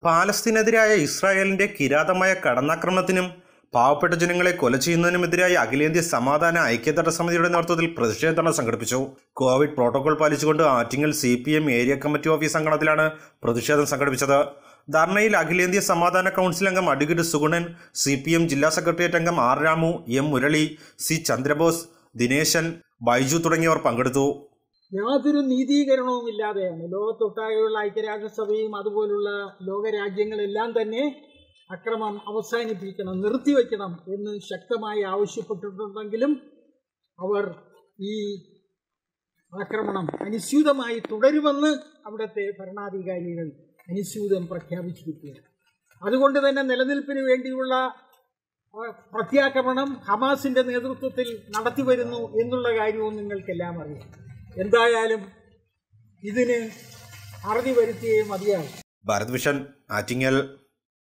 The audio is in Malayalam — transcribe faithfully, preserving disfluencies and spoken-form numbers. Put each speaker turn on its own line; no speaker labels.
പാലസ്തീനെതിരായ ഇസ്രായേലിന്റെ കിരാതമായ കടന്നാക്രമണത്തിനും പാവപ്പെട്ട ജനങ്ങളെ കൊല ചെയ്യുന്നതിനുമെതിരായ അഖിലേന്ത്യാ സമാധാന ഐക്യദാർഢ്യ സമിതിയുടെ നേതൃത്വത്തിൽ പ്രതിഷേധ സംഘടിപ്പിച്ചു. കോവിഡ് പ്രോട്ടോകോൾ പാലിച്ചുകൊണ്ട് Attingal C P M area committee office അങ്കണത്തിലാണ് പ്രതിഷേധം സംഘടിപ്പിച്ചത്. ധർണയിൽ അഖിലേന്ത്യാ സമാധാന കൗൺസിൽ അംഗം advocate Sugunan, C P M ജില്ലാ സെക്രട്ടേറിയറ്റ് അംഗം R Ramu, M Murali, C Chandrabose, Dineshan, Baiju തുടങ്ങിയവർ പങ്കെടുത്തു.
യാതൊരു നീതീകരണവുമില്ലാതെയാണ് ലോകത്തൊട്ടാകെയുള്ള ഐക്യരാഷ്ട്രസഭയും അതുപോലുള്ള ലോകരാജ്യങ്ങളെല്ലാം തന്നെ അക്രമം അവസാനിപ്പിക്കണം, നിർത്തിവെക്കണം എന്ന് ശക്തമായി ആവശ്യപ്പെട്ടിട്ടുണ്ടെങ്കിലും അവർ ഈ ആക്രമണം അനുസ്യൂതമായി തുടരുമെന്ന് അവിടുത്തെ ഭരണാധികാരികൾ അനുസ്യൂതം പ്രഖ്യാപിച്ചിരിക്കുകയാണ്. അതുകൊണ്ട് തന്നെ നിലനിൽപ്പിന് വേണ്ടിയുള്ള പ്രത്യാക്രമണം ഹമാസിന്റെ നേതൃത്വത്തിൽ നടത്തിവരുന്നു എന്നുള്ള കാര്യവും നിങ്ങൾക്കെല്ലാം അറിയാം. എന്തായാലും ഇതിന് അറുതി വരുത്തിയേ മതിയാകും.
ഭാരത് വിഷൻ, ആറ്റിങ്ങൽ.